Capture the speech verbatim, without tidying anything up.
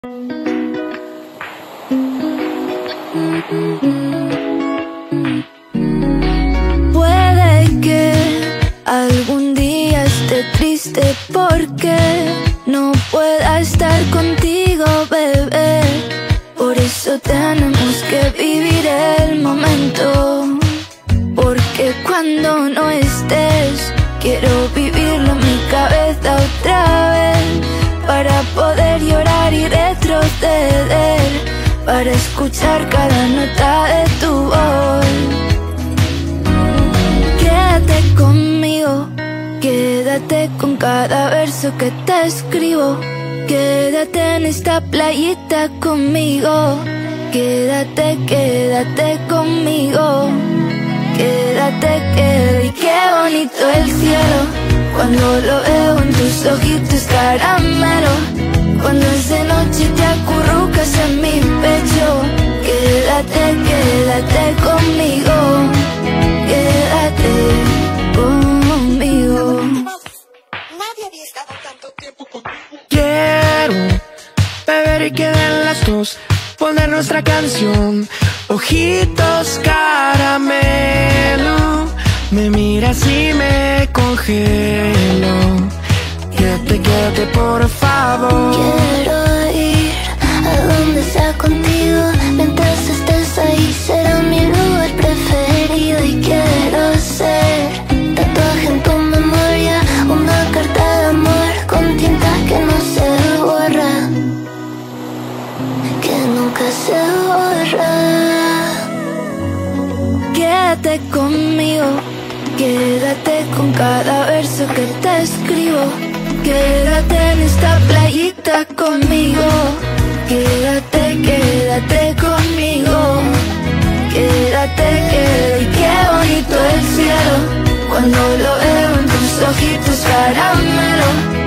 Puede que algún día esté triste porque no pueda estar contigo, bebé. Por eso tenemos que vivir el momento, porque cuando no estés quiero vivirlo en mi cabeza otra vez, para poder llorar y retroceder, para escuchar cada nota de tu voz. Quédate conmigo, quédate con cada verso que te escribo. Quédate en esta playita conmigo. Quédate, quédate conmigo. Quédate, quédate. Y qué bonito el cielo cuando lo veo en tus ojitos caramelo, cuando es de noche te acurrucas en mi pecho. Quédate, quédate conmigo. Quédate conmigo. Nadie había estado tanto tiempo conmigo. Quiero beber y queden las dos, poner nuestra canción, ojitos caramelo. Me miras y me congelo. Quédate, quédate por favor. Quiero ir a donde sea contigo, mientras estés ahí será mi lugar preferido. Y quiero ser tatuaje en tu memoria, una carta de amor con tinta que no se borra, que nunca se borra. Quédate conmigo, quédate con cada verso que te escribo. Quédate en esta playita conmigo. Quédate, quédate conmigo. Quédate, quédate. Y qué bonito el cielo cuando lo veo en tus ojitos caramelo,